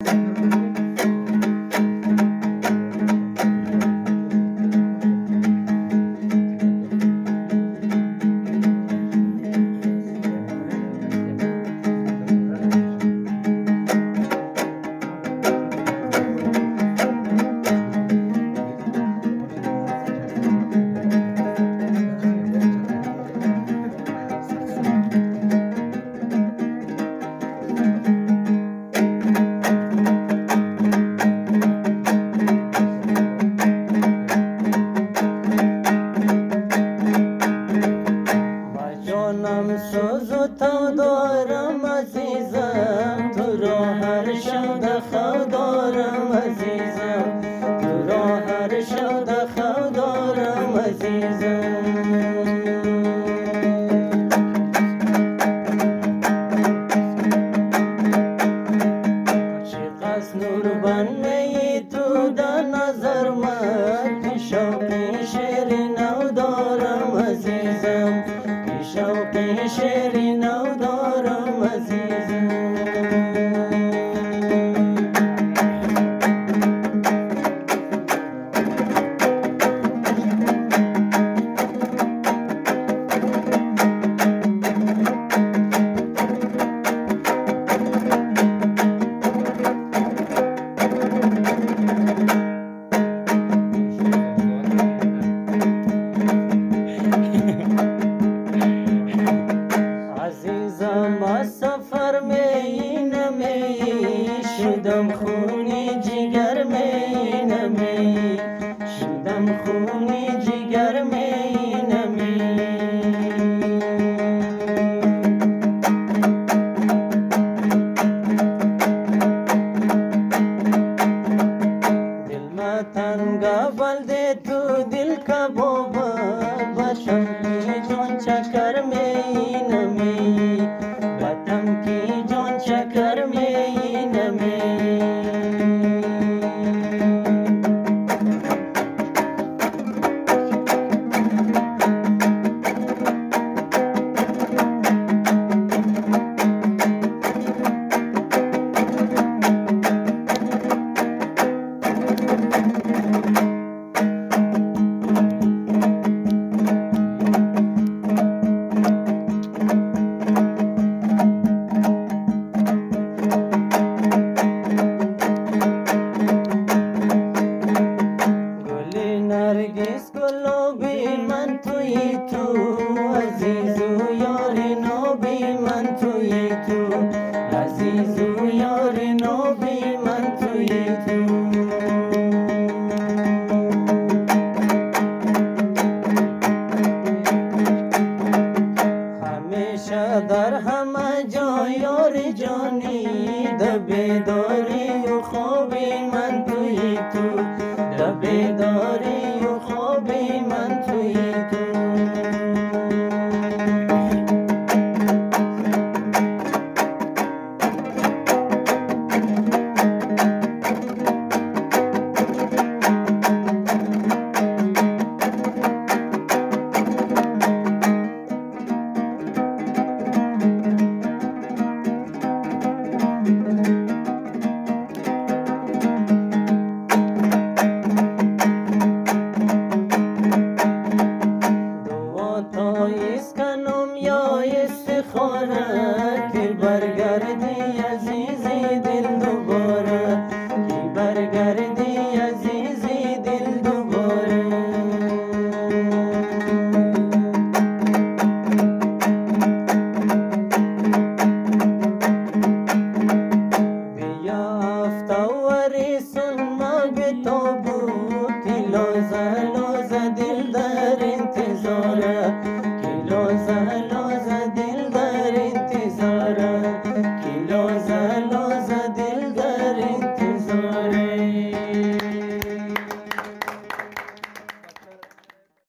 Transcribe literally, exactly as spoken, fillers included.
جانم سوز و تا دارم عزیزم، تو را هر شب خو دارم عزیزم، تو را هر شب خو دارم عزیزم. چقدر نور بن می تو در نظر من، پیشا پیش شیرینو دارم عزیزم، شوقی شیرینو دارم عزیزم. عزیزم سفر می نمی شدم خونی جگر می نمی شدم خونی جگر می نمی. دل ما تنگا بلده تو دل کبابا باشم کی جان چکر می نمی باتم کی جان چکر می نمی. نرگس گلابی من توی تو عزیزو یاری نابی من توی تو عزیزو یاری نابی من توی تو.